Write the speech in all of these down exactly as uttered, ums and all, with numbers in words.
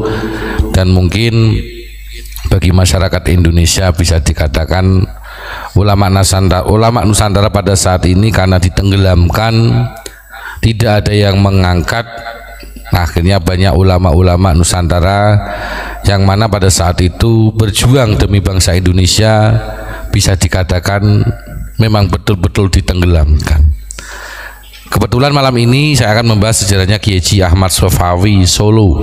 dan mungkin bagi masyarakat Indonesia bisa dikatakan ulama Nusantara, ulama Nusantara pada saat ini karena ditenggelamkan, tidak ada yang mengangkat. Akhirnya banyak ulama-ulama Nusantara yang mana pada saat itu berjuang demi bangsa Indonesia bisa dikatakan memang betul-betul ditenggelamkan. Kebetulan malam ini saya akan membahas sejarahnya Kiai Haji Ahmad Sofawi Solo.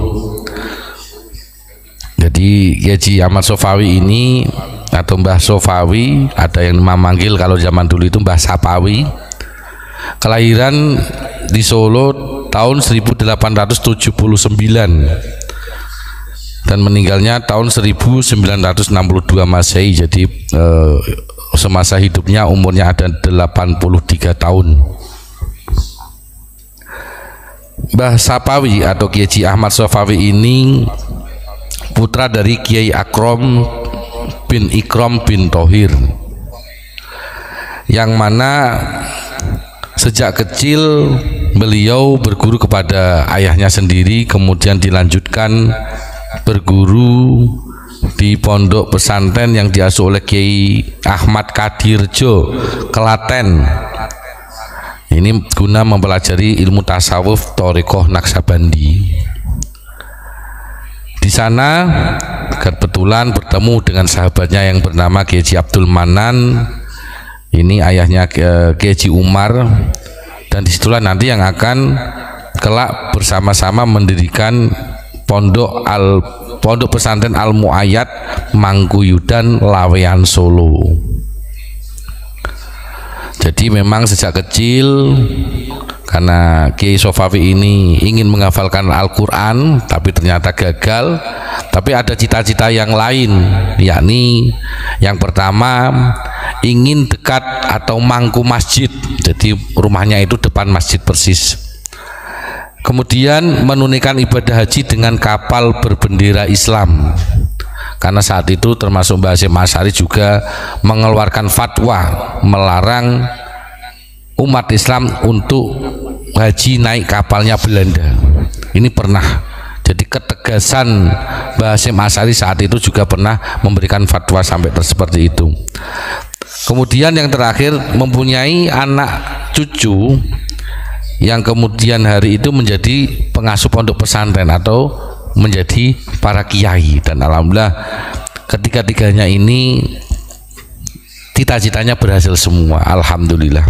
Jadi Kiai Haji Ahmad Sofawi ini atau Mbah Sofawi, ada yang memanggil kalau zaman dulu itu Mbah Sapawi, kelahiran di Solo tahun seribu delapan ratus tujuh puluh sembilan dan meninggalnya tahun seribu sembilan ratus enam puluh dua Masehi. Jadi eh, semasa hidupnya umurnya ada delapan puluh tiga tahun. Mbah Sapawi atau Kiai Haji Ahmad Sofawi ini putra dari Kiai Akrom bin Ikrom bin Thohir, yang mana sejak kecil beliau berguru kepada ayahnya sendiri, kemudian dilanjutkan berguru di pondok pesantren yang diasuh oleh Kiai Ahmad Kadirjo, Klaten. Ini guna mempelajari ilmu tasawuf Thariqah Naqsabandi. Di sana kebetulan bertemu dengan sahabatnya yang bernama Kiai Haji Abdul Manan. Ini ayahnya Kiai Haji Umar, dan disitulah nanti yang akan kelak bersama-sama mendirikan pondok al pondok pesantren Al Muayyad Mangkuyudan Laweyan Solo. Jadi memang sejak kecil karena Kiai Sofawi ini ingin menghafalkan Al-Quran tapi ternyata gagal, tapi ada cita-cita yang lain, yakni yang pertama ingin dekat atau mangku masjid, jadi rumahnya itu depan masjid persis. Kemudian menunaikan ibadah haji dengan kapal berbendera Islam, karena saat itu termasuk Mbah Hasyim Asy'ari juga mengeluarkan fatwa melarang umat Islam untuk haji naik kapalnya Belanda. Ini pernah, jadi ketegasan Mbah Hasyim Asy'ari saat itu juga pernah memberikan fatwa sampai seperti itu. Kemudian yang terakhir mempunyai anak cucu yang kemudian hari itu menjadi pengasuh pondok pesantren atau menjadi para kiai, dan alhamdulillah ketiga-tiganya ini cita-citanya berhasil semua, alhamdulillah.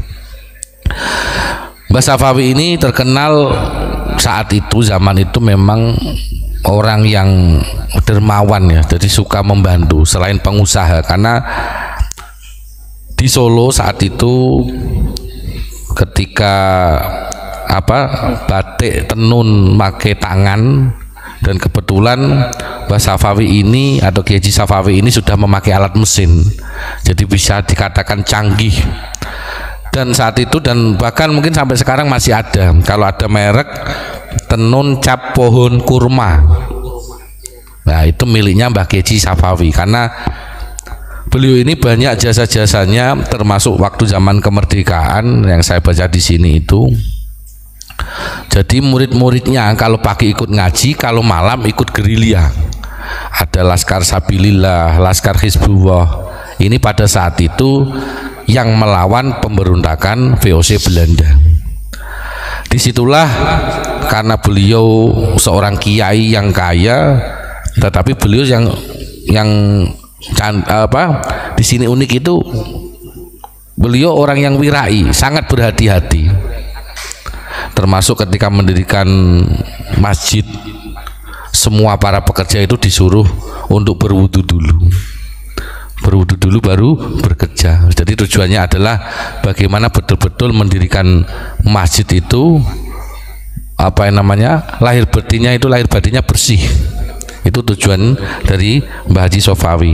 Mbah Safawi ini terkenal saat itu, zaman itu memang orang yang dermawan ya, jadi suka membantu selain pengusaha, karena di Solo saat itu ketika apa batik tenun pakai tangan, dan kebetulan Mbah Safawi ini atau Kiai Haji Safawi ini sudah memakai alat mesin, jadi bisa dikatakan canggih. Dan saat itu dan bahkan mungkin sampai sekarang masih ada, kalau ada merek tenun cap pohon kurma, nah itu miliknya Mbah Kiai Haji Safawi, karena beliau ini banyak jasa-jasanya, termasuk waktu zaman kemerdekaan yang saya baca di sini itu. Jadi murid-muridnya kalau pagi ikut ngaji, kalau malam ikut gerilya. Ada Laskar Sabilillah, Laskar Hizbullah. Ini pada saat itu yang melawan pemberontakan V O C Belanda. Disitulah karena beliau seorang kiai yang kaya, tetapi beliau yang yang apa di sini unik itu beliau orang yang wirai, sangat berhati-hati, termasuk ketika mendirikan masjid semua para pekerja itu disuruh untuk berwudu dulu berwudu dulu baru bekerja. Jadi tujuannya adalah bagaimana betul-betul mendirikan masjid itu apa yang namanya lahir batinnya itu lahir batinnya bersih. Itu tujuan dari Mbah Haji Sofawi.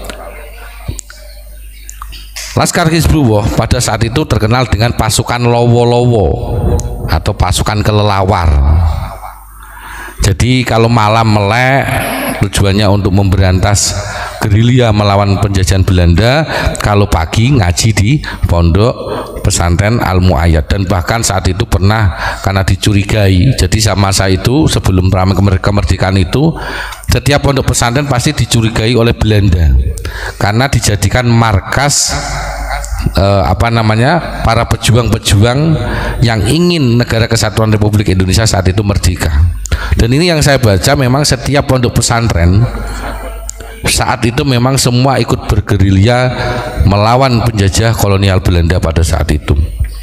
Laskar Hizbullah pada saat itu terkenal dengan pasukan lowo-lowo atau pasukan kelelawar. Jadi kalau malam melek tujuannya untuk memberantas gerilya melawan penjajahan Belanda, kalau pagi ngaji di pondok pesantren Al Muayyad. Dan bahkan saat itu pernah karena dicurigai, jadi sama masa itu sebelum kemerdekaan itu setiap pondok pesantren pasti dicurigai oleh Belanda karena dijadikan markas eh, apa namanya para pejuang-pejuang yang ingin negara kesatuan Republik Indonesia saat itu merdeka. Dan ini yang saya baca, memang setiap pondok pesantren saat itu memang semua ikut bergerilya melawan penjajah kolonial Belanda pada saat itu.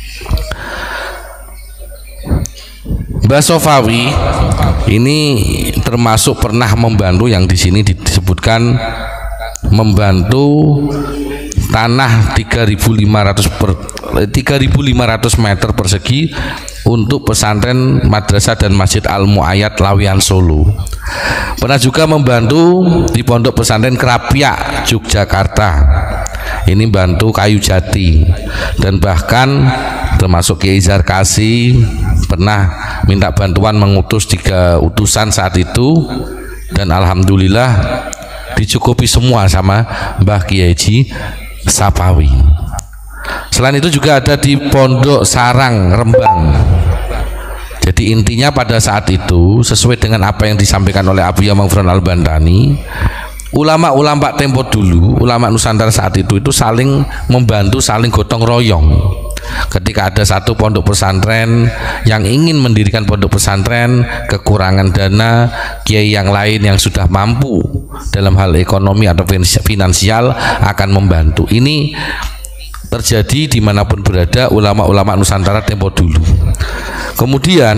Mbah Sofawi ini termasuk pernah membantu, yang di sini disebutkan membantu tanah tiga ribu lima ratus meter persegi untuk pesantren, madrasah dan masjid Al Muayyad Laweyan Solo. Pernah juga membantu di pondok pesantren Krapyak Yogyakarta, ini bantu kayu jati. Dan bahkan termasuk Kiai Zarkasi pernah minta bantuan mengutus tiga utusan saat itu, dan alhamdulillah dicukupi semua sama Mbah Kiai Haji Sapawi. Selain itu juga ada di Pondok Sarang Rembang. Jadi intinya pada saat itu sesuai dengan apa yang disampaikan oleh Abu Yamangfron Al-Bantani, ulama-ulama tempo dulu, ulama Nusantara saat itu itu saling membantu, saling gotong royong. Ketika ada satu pondok pesantren yang ingin mendirikan pondok pesantren, kekurangan dana, kiai yang lain yang sudah mampu dalam hal ekonomi atau finansial akan membantu. Ini terjadi dimanapun berada ulama-ulama Nusantara tempo dulu. Kemudian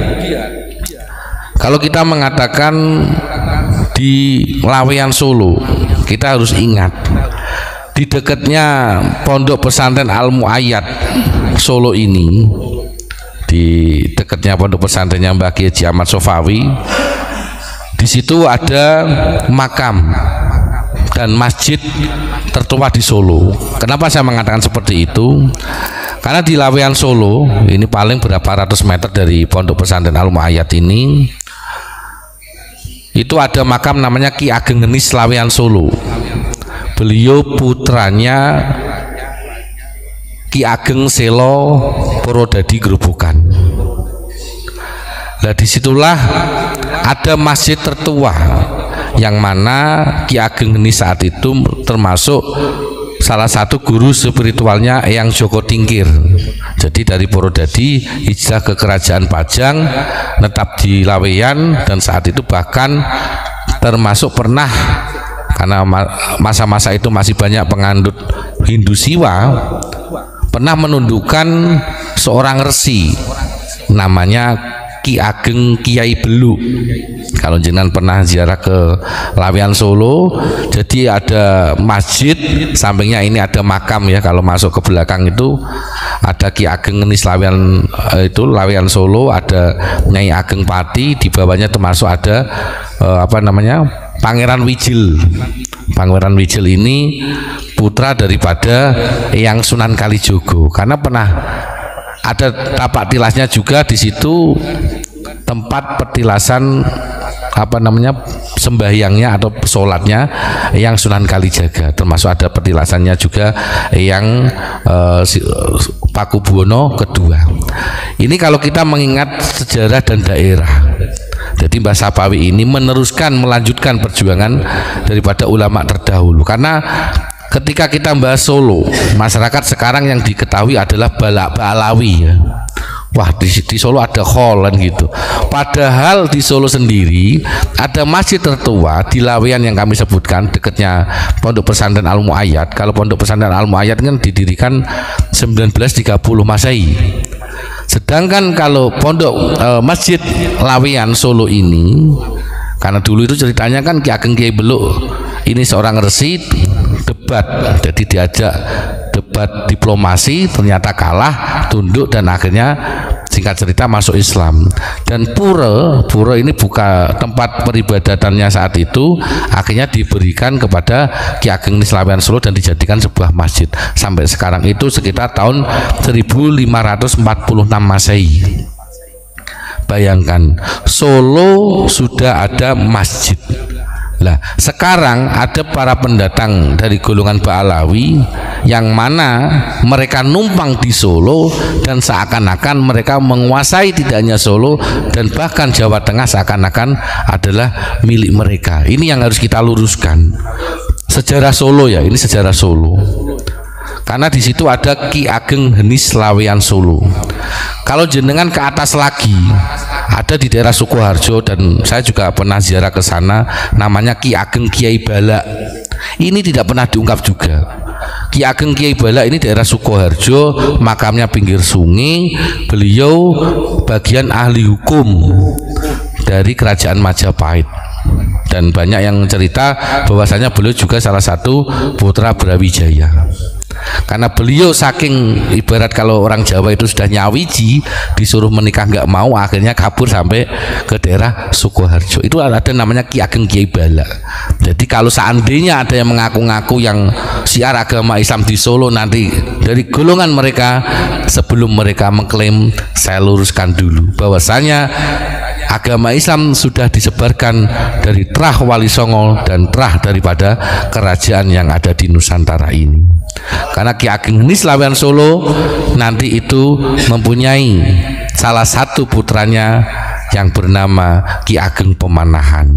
kalau kita mengatakan di Laweyan Solo, kita harus ingat di dekatnya pondok pesantren Al Muayyad Solo ini, di dekatnya pondok pesantrennya Mbah Kiai Haji Ahmad Sofawi, di situ ada makam dan masjid tertua di Solo. Kenapa saya mengatakan seperti itu? Karena di Laweyan Solo ini paling berapa ratus meter dari pondok pesantren Al Muayyad ini, itu ada makam namanya Ki Ageng Ngenis Laweyan Solo. Beliau putranya Ki Ageng Selo Purwodadi Grobogan. Nah disitulah ada masjid tertua yang mana Ki Ageng Ngenis saat itu termasuk salah satu guru spiritualnya Eyang Joko Tingkir. Jadi dari Purwodadi hijrah ke Kerajaan Pajang, netap di Laweyan, dan saat itu bahkan termasuk pernah, karena masa-masa itu masih banyak pengandut Hindu Siwa, pernah menundukkan seorang resi namanya Ki Ageng Kiai Belu. Kalau jenengan pernah ziarah ke Laweyan Solo, jadi ada masjid, sampingnya ini ada makam ya. Kalau masuk ke belakang itu ada Ki Ageng Ngenis Laweyan itu Laweyan Solo, ada Nyai Ageng Pati, di bawahnya termasuk ada eh, apa namanya Pangeran Wijil. Pangeran Wijil ini putra daripada Eyang Sunan Kalijogo, karena pernah ada tapak tilasnya juga di situ, tempat petilasan apa namanya sembahyangnya atau sholatnya yang Sunan Kalijaga, termasuk ada petilasannya juga yang eh, Pakubuwono kedua. Ini kalau kita mengingat sejarah dan daerah. Jadi Mbah Sapawi ini meneruskan, melanjutkan perjuangan daripada ulama terdahulu. Karena ketika kita bahas Solo, masyarakat sekarang yang diketahui adalah Balak Balawi ya. Wah di, di Solo ada Holland gitu. Padahal di Solo sendiri ada masjid tertua di Laweyan yang kami sebutkan, dekatnya Pondok Pesantren Al Muayyad. Kalau Pondok Pesantren Al Muayyad kan didirikan sembilan belas tiga puluh Masehi. Sedangkan kalau Pondok e, Masjid Laweyan Solo ini, karena dulu itu ceritanya kan Ki Ageng Kiai Belu ini seorang resi, debat, jadi diajak debat diplomasi, ternyata kalah, tunduk, dan akhirnya singkat cerita masuk Islam. Dan pura pura ini buka tempat peribadatannya saat itu, akhirnya diberikan kepada Ki Ageng Ngenis Laweyan Solo dan dijadikan sebuah masjid. Sampai sekarang itu sekitar tahun seribu lima ratus empat puluh enam Masehi. Bayangkan, Solo sudah ada masjid. Lah sekarang ada para pendatang dari golongan Ba'alawi yang mana mereka numpang di Solo dan seakan-akan mereka menguasai tidak hanya Solo dan bahkan Jawa Tengah seakan-akan adalah milik mereka. Ini yang harus kita luruskan. Sejarah Solo ya, ini sejarah Solo. Karena di situ ada Ki Ageng Henis Laweyan Solo. Kalau jenengan ke atas lagi, ada di daerah Sukoharjo dan saya juga pernah ziarah ke sana, namanya Ki Ageng Kiai Bala. Ini tidak pernah diungkap juga. Ki Ageng Kiai Bala ini daerah Sukoharjo, makamnya pinggir sungai. Beliau bagian ahli hukum dari kerajaan Majapahit. Dan banyak yang cerita bahwasanya beliau juga salah satu putra Brawijaya. Karena beliau saking ibarat kalau orang Jawa itu sudah nyawiji, disuruh menikah nggak mau, akhirnya kabur sampai ke daerah Sukoharjo. Itu ada namanya Ki Ageng Kiai Bala. Jadi kalau seandainya ada yang mengaku-ngaku yang syiar agama Islam di Solo nanti dari golongan mereka, sebelum mereka mengklaim, saya luruskan dulu bahwasanya agama Islam sudah disebarkan dari Trah Wali Songo dan Trah daripada kerajaan yang ada di Nusantara ini. Karena Ki Ageng Henis Laweyan Solo nanti itu mempunyai salah satu putranya yang bernama Ki Ageng Pemanahan.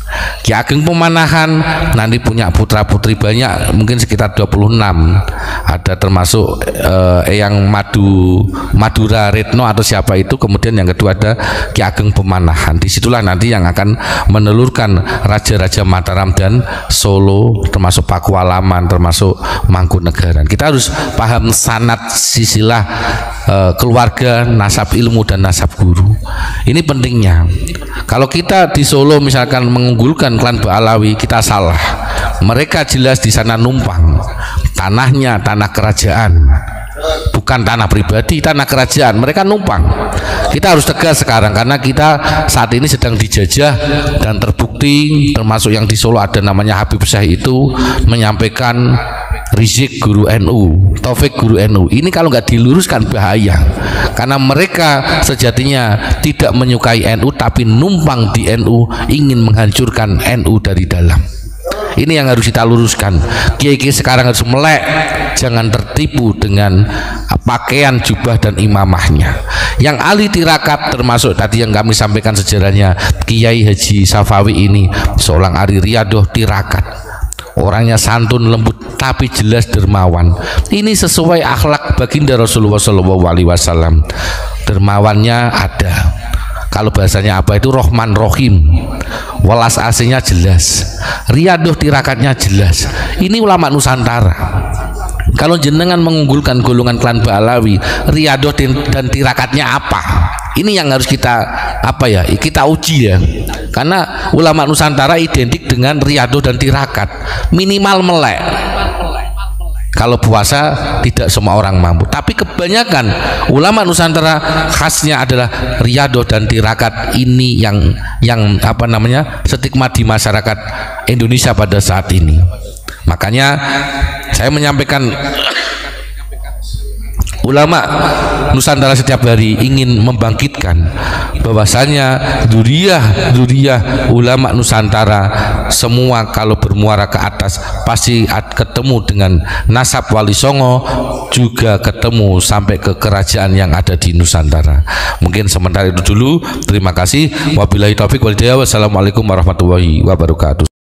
Ki Ageng Pemanahan nanti punya putra-putri banyak, mungkin sekitar dua puluh enam. Ada termasuk eh, yang Madu Madura Retno atau siapa itu. Kemudian yang kedua ada Ki Ageng Pemanahan. Disitulah nanti yang akan menelurkan raja-raja Mataram dan Solo, termasuk Pakualaman, termasuk Mangkunegaran. Kita harus paham sanad silsilah eh, keluarga, nasab ilmu dan nasab guru. Ini pentingnya. Kalau kita di Solo misalkan mengunggulkan klan Ba'alawi, kita salah. Mereka jelas di sana numpang. Tanahnya tanah kerajaan, bukan tanah pribadi, tanah kerajaan. Mereka numpang. Kita harus tegas sekarang karena kita saat ini sedang dijajah dan terbukti, termasuk yang di Solo ada namanya Habib Syekh itu menyampaikan Rizik guru N U, Taufik guru N U. Ini kalau nggak diluruskan bahaya, karena mereka sejatinya tidak menyukai N U tapi numpang di N U, ingin menghancurkan N U dari dalam. Ini yang harus kita luruskan. Kiai-kiai sekarang harus melek, jangan tertipu dengan pakaian jubah dan imamahnya. Yang ahli tirakat termasuk tadi yang kami sampaikan sejarahnya, Kiai Haji Safawi ini seorang ahli riyadoh tirakat. Orangnya santun lembut tapi jelas dermawan. Ini sesuai akhlak baginda Rasulullah shallallahu alaihi wasallam. Dermawannya ada. Kalau bahasanya apa itu Rohman Rohim. Welas aslinya jelas. Riyadoh tirakatnya jelas. Ini ulama Nusantara. Kalau jenengan mengunggulkan golongan klan Ba'alawi, riyadoh dan tirakatnya apa? Ini yang harus kita apa ya? Kita uji ya. Karena ulama Nusantara identik dengan riyadoh dan tirakat. Minimal melek. Kalau puasa tidak semua orang mampu, tapi kebanyakan ulama Nusantara khasnya adalah riyadoh dan tirakat. Ini yang yang apa namanya stigma di masyarakat Indonesia pada saat ini. Makanya saya menyampaikan ulama Nusantara setiap hari ingin membangkitkan bahwasanya duriah duriah ulama Nusantara semua kalau bermuara ke atas pasti ketemu dengan nasab Wali Songo, juga ketemu sampai ke kerajaan yang ada di Nusantara. Mungkin sementara itu dulu. Terima kasih. Wabillahi taufik wal hidayah. Wassalamualaikum warahmatullahi wabarakatuh.